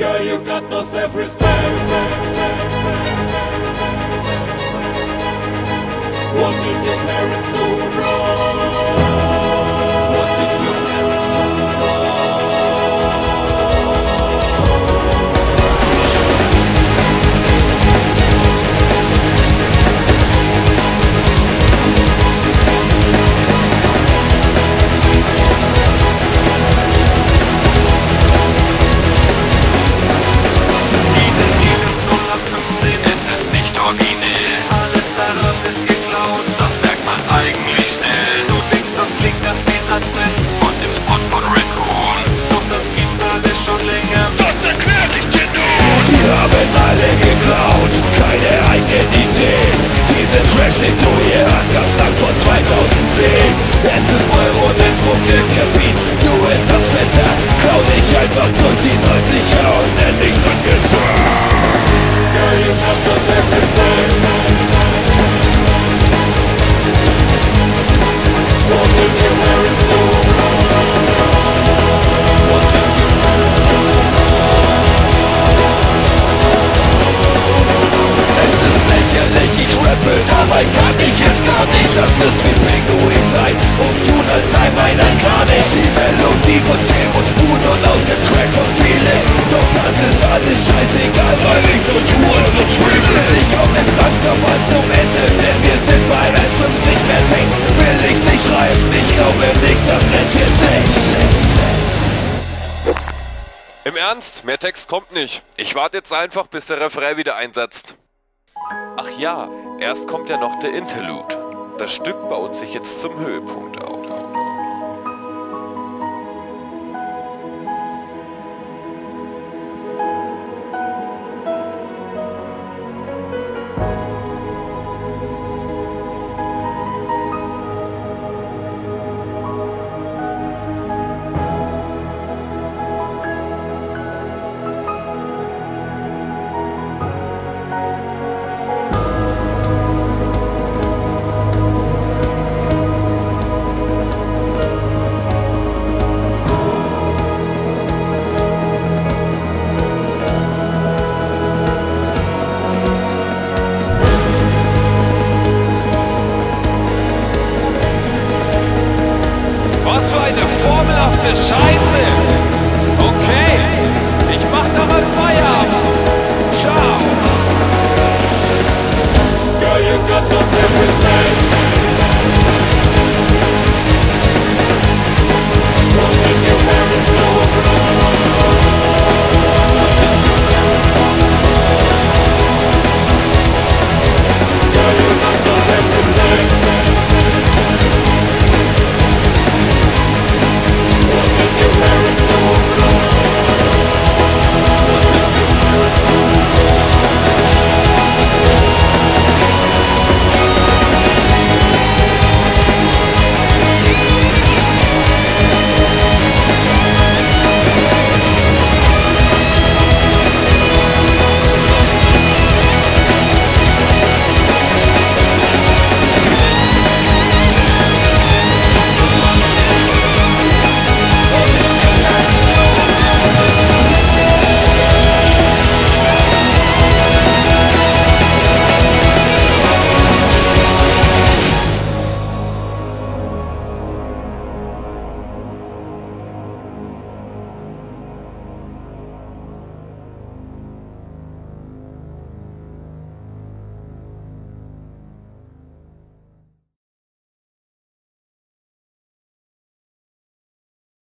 Girl, you got no self-respect. What did your parents do wrong? What did your parents do und im Spot von Raccoon. Doch das gibt's alles schon länger. Das erklär ich dir nun. Die haben alle geklaut, keine Identität. Diese Trash, den du hier hast, gab's lang vor 2010. Es ist Neuronen, der Beat, nur etwas fetter. Klau dich einfach durch die 90er und nenn dich dann gesagt. Girl, you got no self-respect. What did your parents do wrong? What did your parents do wrong? Es ist lächerlich, ich rappe, dabei kann ich es gar nicht. Das ist wie Pinguin sein und tun, als sei meiner gar nicht. Die Melodie von Jim und Spoon und aus dem Track von Felix. Doch das ist alles scheißegal, weil ich so tue, so triple. Ich komm jetzt langsam mal zum Ende, denn wir sind bei S50 mehr Text. Will ich nicht schreiben, ich glaube nicht, dass es jetzt Im Ernst, mehr Text kommt nicht. Ich warte jetzt einfach, bis der Refrain wieder einsetzt. Ach ja, erst kommt ja noch der Interlude. Das Stück baut sich jetzt zum Höhepunkt auf. Scheiße! Okay, ich mach da mal Feierabend. Ciao! Girl, you got no self-respect.